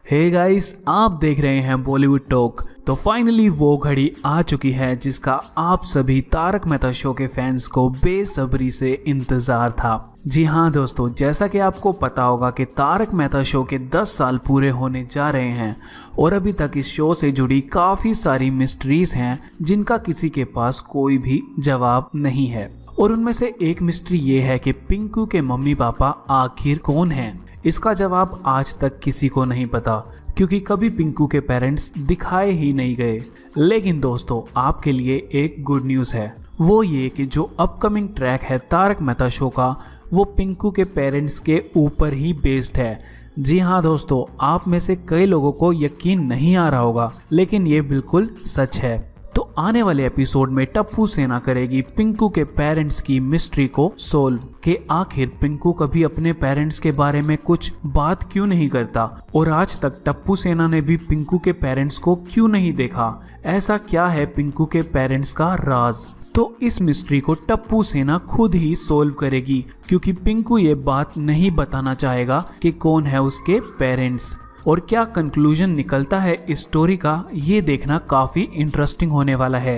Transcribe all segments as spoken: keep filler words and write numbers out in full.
Hey guys, आप देख रहे हैं बॉलीवुड टॉक। तो फाइनली वो घड़ी आ चुकी है जिसका आप सभी तारक मेहता शो के फैंस को बेसब्री से इंतजार था। जी हाँ दोस्तों, जैसा कि आपको पता होगा कि तारक मेहता शो के दस साल पूरे होने जा रहे हैं और अभी तक इस शो से जुड़ी काफ़ी सारी मिस्ट्रीज हैं जिनका किसी के पास कोई भी जवाब नहीं है। और उनमें से एक मिस्ट्री ये है कि पिंकू के मम्मी पापा आखिर कौन हैं। इसका जवाब आज तक किसी को नहीं पता क्योंकि कभी पिंकू के पेरेंट्स दिखाए ही नहीं गए। लेकिन दोस्तों, आपके लिए एक गुड न्यूज़ है, वो ये कि जो अपकमिंग ट्रैक है तारक मेहता शो का, वो पिंकू के पेरेंट्स के ऊपर ही बेस्ड है। जी हाँ दोस्तों, आप में से कई लोगों को यकीन नहीं आ रहा होगा, लेकिन ये बिल्कुल सच है। तो आने वाले एपिसोड में टप्पू सेना करेगी पिंकू के पेरेंट्स की मिस्ट्री को सोल्व कि आखिर पिंकू कभी अपने पेरेंट्स के बारे में कुछ बात क्यों नहीं करता और आज तक टप्पू सेना ने भी पिंकू के पेरेंट्स को क्यों नहीं देखा। ऐसा क्या है पिंकू के पेरेंट्स का राज। तो इस मिस्ट्री को टप्पू सेना खुद ही सोल्व करेगी क्योंकि पिंकू ये बात नहीं बताना चाहेगा कि कौन है उसके पेरेंट्स। और क्या कंक्लूजन निकलता है इस स्टोरी का, ये देखना काफ़ी इंटरेस्टिंग होने वाला है।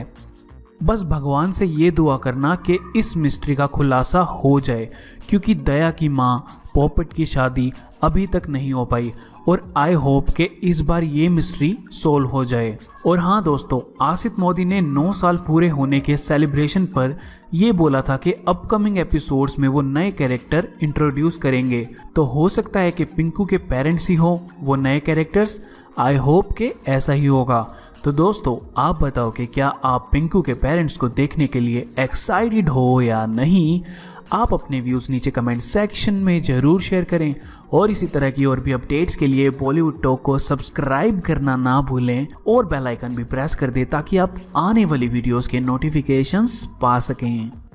बस भगवान से ये दुआ करना कि इस मिस्ट्री का खुलासा हो जाए क्योंकि दया की माँ पोपट की शादी अभी तक नहीं हो पाई और आई होप कि इस बार ये मिस्ट्री सोल्व हो जाए। और हाँ दोस्तों, आसिफ मोदी ने नौ साल पूरे होने के सेलिब्रेशन पर ये बोला था कि अपकमिंग एपिसोड्स में वो नए कैरेक्टर इंट्रोड्यूस करेंगे। तो हो सकता है कि पिंकू के पेरेंट्स ही हो वो नए कैरेक्टर्स। आई होप कि ऐसा ही होगा। तो दोस्तों, आप बताओ कि क्या आप पिंकू के पेरेंट्स को देखने के लिए एक्साइटेड हो या नहीं। आप अपने व्यूज़ नीचे कमेंट सेक्शन में ज़रूर शेयर करें और इसी तरह की और भी अपडेट्स के लिए बॉलीवुड टॉक को सब्सक्राइब करना ना भूलें और बेल आइकन भी प्रेस कर दें ताकि आप आने वाली वीडियोस के नोटिफिकेशंस पा सकें।